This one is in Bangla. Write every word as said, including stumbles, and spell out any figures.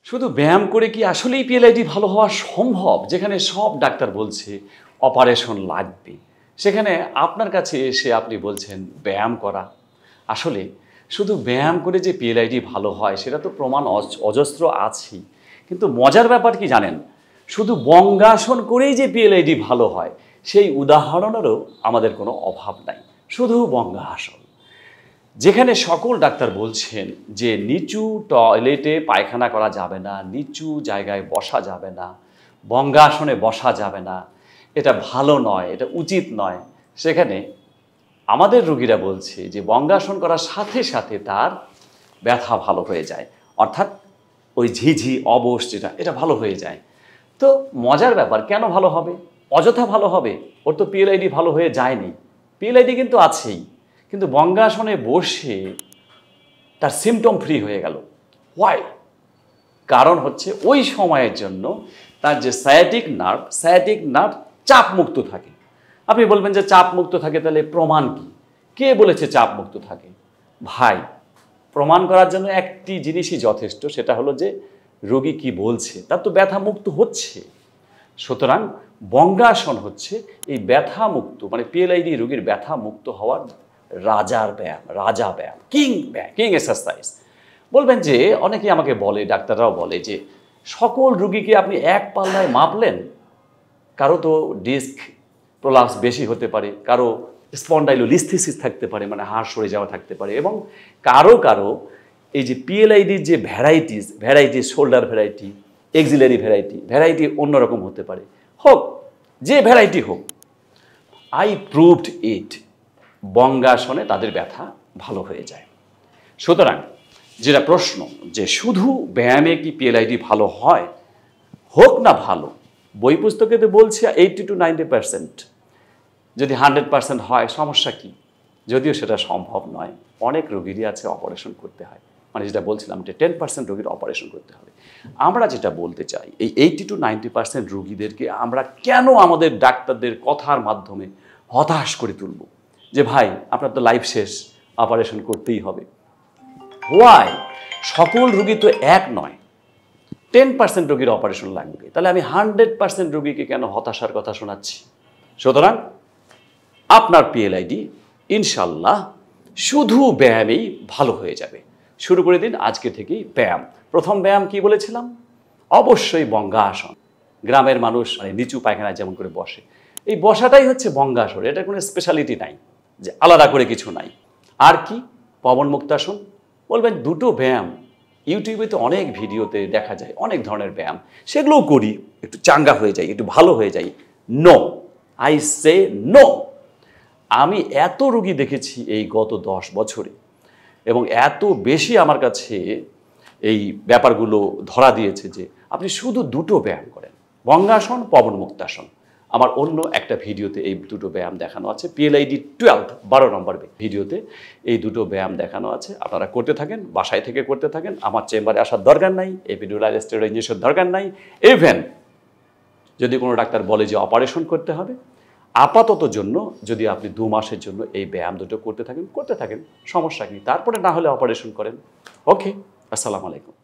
শুধু ব্যায়াম করে কি আসলেই পিএলআইডি ভালো হওয়া সম্ভব? যেখানে সব ডাক্তার বলছে অপারেশন লাগবে, সেখানে আপনার কাছে এসে আপনি বলছেন ব্যায়াম করা। আসলে শুধু ব্যায়াম করে যে পিএলআইডি ভালো হয় সেটা তো প্রমাণ অজস্র আছেই, কিন্তু মজার ব্যাপার কি জানেন? শুধু বঙ্গাসন করেই যে পিএলআইডি ভালো হয় সেই উদাহরণেরও আমাদের কোনো অভাব নাই। শুধু বঙ্গাসন, যেখানে সকল ডাক্তার বলছেন যে নিচু টয়লেটে পায়খানা করা যাবে না, নিচু জায়গায় বসা যাবে না, বঙ্গাসনে বসা যাবে না, এটা ভালো নয়, এটা উচিত নয়, সেখানে আমাদের রোগীরা বলছে যে বঙ্গাসন করার সাথে সাথে তার ব্যথা ভালো হয়ে যায়, অর্থাৎ ওই ঝিঝি অবশ যেটা, এটা ভালো হয়ে যায়। তো মজার ব্যাপার, কেন ভালো হবে? অযথা ভালো হবে? ওর তো পিএলআইডি ভালো হয়ে যায়নি, পিএলআইডি কিন্তু আছেই, কিন্তু বঙ্গাসনে বসে তার সিমটম ফ্রি হয়ে গেল। হোয়াই? কারণ হচ্ছে ওই সময়ের জন্য তার যে সায়াটিক নার্ভ, সায়াটিক নার্ভ চাপ মুক্ত থাকে। আপনি বলবেন যে চাপ মুক্ত থাকে, তাহলে প্রমাণ কি? কে বলেছে চাপ মুক্ত থাকে? ভাই, প্রমাণ করার জন্য একটি জিনিসই যথেষ্ট, সেটা হলো যে রোগী কি বলছে, তার তো ব্যথা মুক্ত হচ্ছে। সুতরাং বঙ্গাসন হচ্ছে এই ব্যথা মুক্ত, মানে পিএলআইডি রোগীর ব্যথা মুক্ত হওয়ার রাজার ব্যায়াম, রাজা ব্যায়াম, কিং ব্যায়াম, কিং এক্সারসাইজ। বলবেন যে অনেকেই আমাকে বলে, ডাক্তাররাও বলে যে সকল রুগীকে আপনি এক পাল্লায় মাপলেন, কারো তো ডিস্ক প্রলাপস বেশি হতে পারে, কারো স্পন্ডাইলোলিস্থিসিস থাকতে পারে, মানে হাড় সরে যাওয়া থাকতে পারে, এবং কারো কারো এই যে পিএলআইডির যে varieties, variety shoulder variety, axillary variety, variety অন্যরকম হতে পারে। হোক যে ভ্যারাইটি হোক, আই প্রুভড ইট, বঙ্গাসনে তাদের ব্যথা ভালো হয়ে যায়। সুতরাং যেটা প্রশ্ন যে শুধু ব্যায়ামে কি পিএলআইডি ভালো হয়? হোক না ভালো, বই পুস্তকেতে বলছে এইটি টু নাইনটি পার্সেন্ট, যদি হান্ড্রেড পার্সেন্ট হয় সমস্যা কি? যদিও সেটা সম্ভব নয়, অনেক রোগীরই আছে অপারেশন করতে হয়, মানে যেটা বলছিলাম যে টেন পার্সেন্ট রোগীর অপারেশন করতে হবে। আমরা যেটা বলতে চাই, এই এইটি টু নাইনটি পার্সেন্ট রোগীদেরকে আমরা কেন আমাদের ডাক্তারদের কথার মাধ্যমে হতাশ করে তুলব যে ভাই আপনার তো লাইফ শেষ, অপারেশন করতেই হবে? হোয়াই? সকল রোগী তো এক নয়, টেন পার্সেন্ট রোগীর অপারেশন লাগবে, তাহলে আমি হান্ড্রেড পার্সেন্ট রোগীকে কেন হতাশার কথা শোনাচ্ছি? সুতরাং আপনার পিএলআইডি ইনশাল্লাহ শুধু ব্যায়ামেই ভালো হয়ে যাবে। শুরু করে দিন আজকে থেকেই ব্যায়াম। প্রথম ব্যায়াম কি বলেছিলাম? অবশ্যই বঙ্গাসন। গ্রামের মানুষ মানে নিচু পায়খানায় যেমন করে বসে, এই বসাটাই হচ্ছে বঙ্গাসন, এটা কোনো স্পেশালিটি নাই, যে আলাদা করে কিছু নাই। আর কি? পবন মুক্তাসন। বলবেন দুটো ব্যায়াম, ইউটিউবে তো অনেক ভিডিওতে দেখা যায় অনেক ধরনের ব্যায়াম, সেগুলোও করি, একটু চাঙ্গা হয়ে যাই, একটু ভালো হয়ে যাই। No, I say no. আমি এত রোগী দেখেছি এই গত দশ বছরে, এবং এত বেশি আমার কাছে এই ব্যাপারগুলো ধরা দিয়েছে যে আপনি শুধু দুটো ব্যায়াম করেন, বঙ্গাসন, পবন মুক্তাসন। আমার অন্য একটা ভিডিওতে এই দুটো ব্যায়াম দেখানো আছে, পিএলআইডি টুয়েলভ, বারো নম্বর ভিডিওতে এই দুটো ব্যায়াম দেখানো আছে। আপনারা করতে থাকেন, বাসায় থেকে করতে থাকেন, আমার চেম্বারে আসার দরকার নাই, এপিডুরাল স্টেরয়েড ইনজেকশন দরকার নাই। ইভেন যদি কোনো ডাক্তার বলে যে অপারেশন করতে হবে, আপাতত জন্য যদি আপনি দু মাসের জন্য এই ব্যায়াম দুটো করতে থাকেন, করতে থাকেন, সমস্যা কি? তারপরে না হলে অপারেশন করেন। ওকে, আসসালামু আলাইকুম।